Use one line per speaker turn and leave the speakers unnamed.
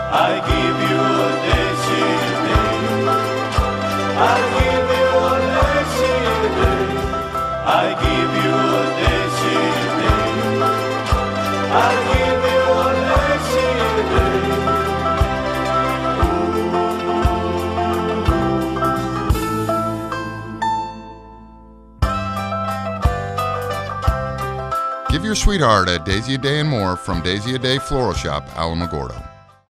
I give you a Dasiy day. I give you a Dasiy day. I give you a Dasiy day. I give you a Dasiy day.
Give your sweetheart a Dasiy A Day and more from Dasiy A Day Floral Shop, Alamogordo.